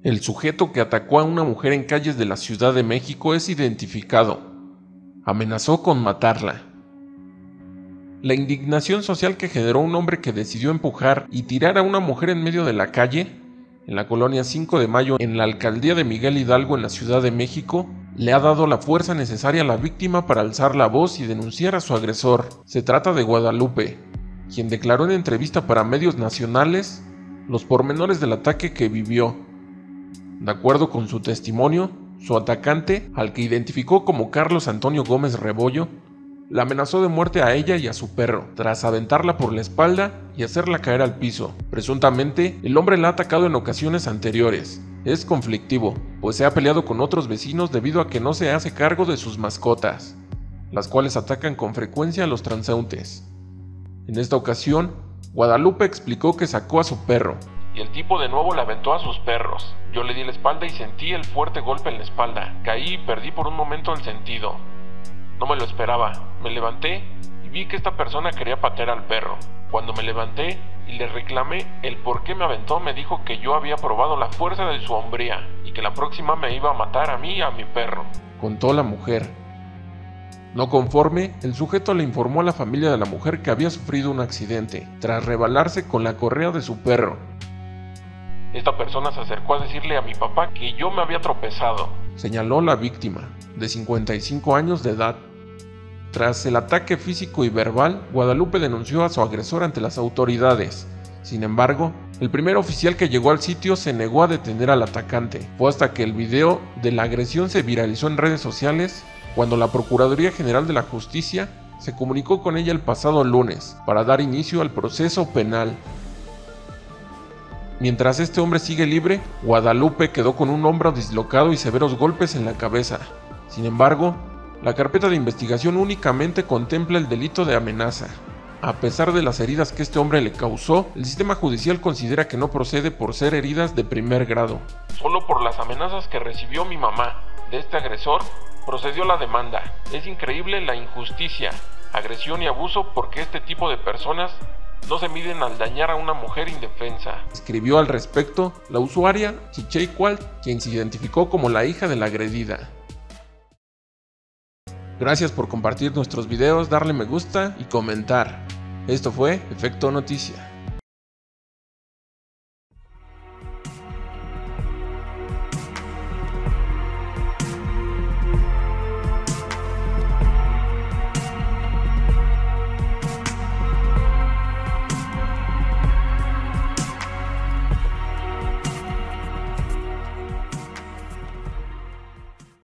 El sujeto que atacó a una mujer en calles de la Ciudad de México es identificado. Amenazó con matarla. La indignación social que generó un hombre que decidió empujar y tirar a una mujer en medio de la calle, en la colonia 5 de Mayo, en la alcaldía de Miguel Hidalgo, en la Ciudad de México, le ha dado la fuerza necesaria a la víctima para alzar la voz y denunciar a su agresor. Se trata de Guadalupe, quien declaró en entrevista para medios nacionales los pormenores del ataque que vivió. De acuerdo con su testimonio, su atacante, al que identificó como Carlos Antonio Gómez Rebollo, la amenazó de muerte a ella y a su perro, tras aventarla por la espalda y hacerla caer al piso. Presuntamente, el hombre la ha atacado en ocasiones anteriores. Es conflictivo, pues se ha peleado con otros vecinos debido a que no se hace cargo de sus mascotas, las cuales atacan con frecuencia a los transeúntes. En esta ocasión, Guadalupe explicó que sacó a su perro, y el tipo de nuevo le aventó a sus perros. Yo le di la espalda y sentí el fuerte golpe en la espalda. Caí y perdí por un momento el sentido. No me lo esperaba. Me levanté y vi que esta persona quería patear al perro. Cuando me levanté y le reclamé el por qué me aventó, me dijo que yo había probado la fuerza de su hombría y que la próxima me iba a matar a mí y a mi perro, contó la mujer. No conforme, el sujeto le informó a la familia de la mujer que había sufrido un accidente, tras rebalarse con la correa de su perro. Esta persona se acercó a decirle a mi papá que yo me había tropezado, señaló la víctima, de 55 años de edad. Tras el ataque físico y verbal, Guadalupe denunció a su agresor ante las autoridades. Sin embargo, el primer oficial que llegó al sitio se negó a detener al atacante. Fue hasta que el video de la agresión se viralizó en redes sociales cuando la Procuraduría General de la Justicia se comunicó con ella el pasado lunes para dar inicio al proceso penal. Mientras este hombre sigue libre, Guadalupe quedó con un hombro dislocado y severos golpes en la cabeza. Sin embargo, la carpeta de investigación únicamente contempla el delito de amenaza. A pesar de las heridas que este hombre le causó, el sistema judicial considera que no procede por ser heridas de primer grado. Solo por las amenazas que recibió mi mamá de este agresor, procedió la demanda. Es increíble la injusticia, agresión y abuso porque este tipo de personas no se miden al dañar a una mujer indefensa. Escribió al respecto la usuaria Chicheicualt, quien se identificó como la hija de la agredida. Gracias por compartir nuestros videos, darle me gusta y comentar. Esto fue Efecto Noticia.